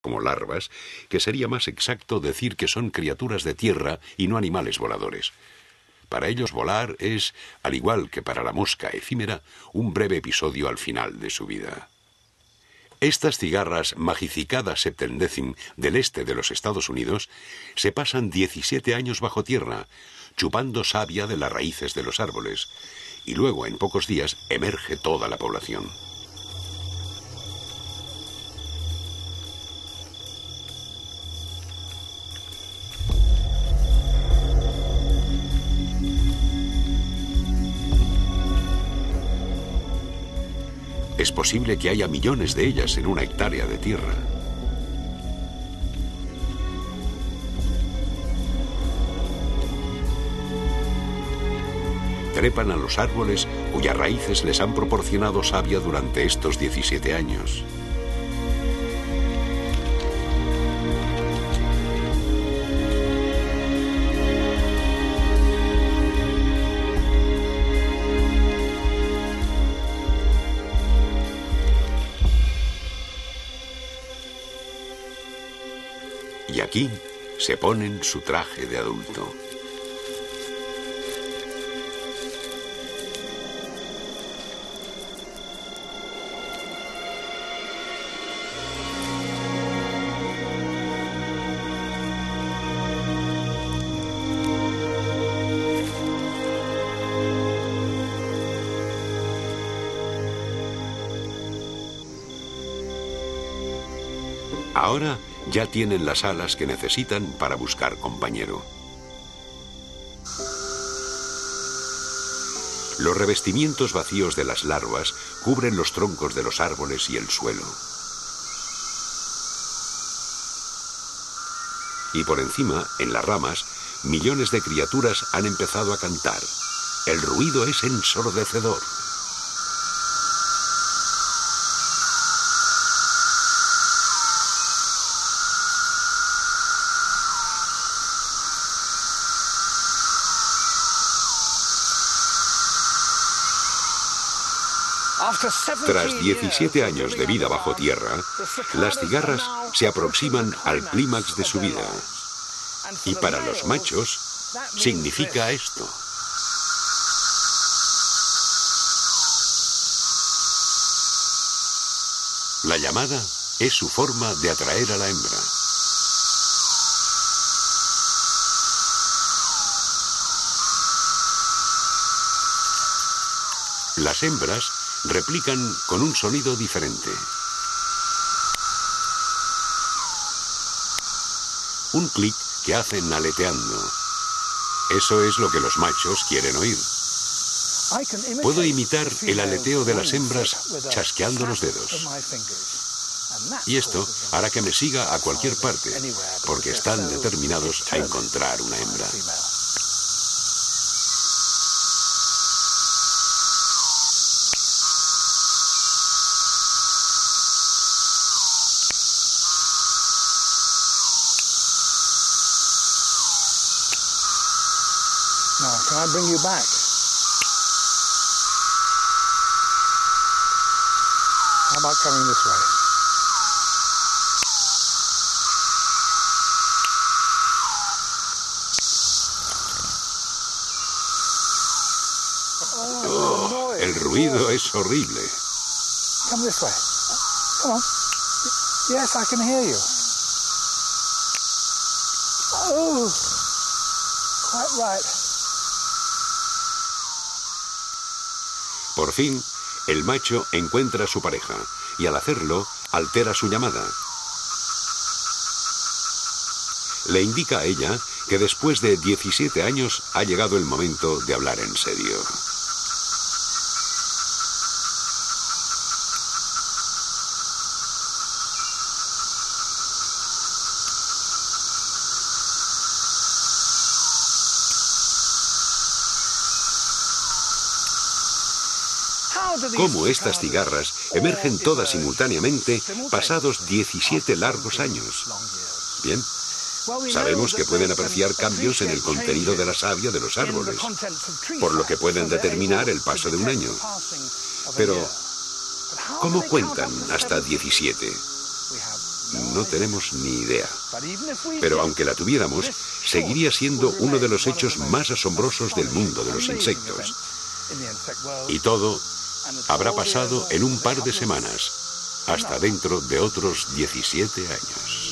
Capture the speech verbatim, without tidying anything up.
como larvas, que sería más exacto decir que son criaturas de tierra y no animales voladores. Para ellos volar es, al igual que para la mosca efímera, un breve episodio al final de su vida. Estas cigarras Magicicada septendecim del este de los Estados Unidos se pasan diecisiete años bajo tierra, chupando savia de las raíces de los árboles, y luego en pocos días emerge toda la población. Es posible que haya millones de ellas en una hectárea de tierra. Trepan a los árboles cuyas raíces les han proporcionado savia durante estos diecisiete años. Y aquí se ponen su traje de adulto. Ahora ya tienen las alas que necesitan para buscar compañero. Los revestimientos vacíos de las larvas cubren los troncos de los árboles y el suelo. Y por encima, en las ramas, millones de criaturas han empezado a cantar. El ruido es ensordecedor. Tras diecisiete años de vida bajo tierra, las cigarras se aproximan al clímax de su vida. Y para los machos, significa esto. La llamada es su forma de atraer a la hembra. Las hembras replican con un sonido diferente. Un clic que hacen aleteando. Eso es lo que los machos quieren oír. Puedo imitar el aleteo de las hembras chasqueando los dedos. Y esto hará que me siga a cualquier parte, porque están determinados a encontrar una hembra. Now, can I bring you back? How about coming this way? Oh, el ruido es horrible. Come this way. Come on. Yes, I can hear you. Oh, quite right. Por fin, el macho encuentra a su pareja y al hacerlo, altera su llamada. Le indica a ella que después de diecisiete años ha llegado el momento de hablar en serio. Cómo estas cigarras emergen todas simultáneamente pasados diecisiete largos años. Bien, sabemos que pueden apreciar cambios en el contenido de la savia de los árboles, por lo que pueden determinar el paso de un año. Pero, ¿cómo cuentan hasta diecisiete? No tenemos ni idea. Pero aunque la tuviéramos, seguiría siendo uno de los hechos más asombrosos del mundo de los insectos. Y todo habrá pasado en un par de semanas, hasta dentro de otros diecisiete años.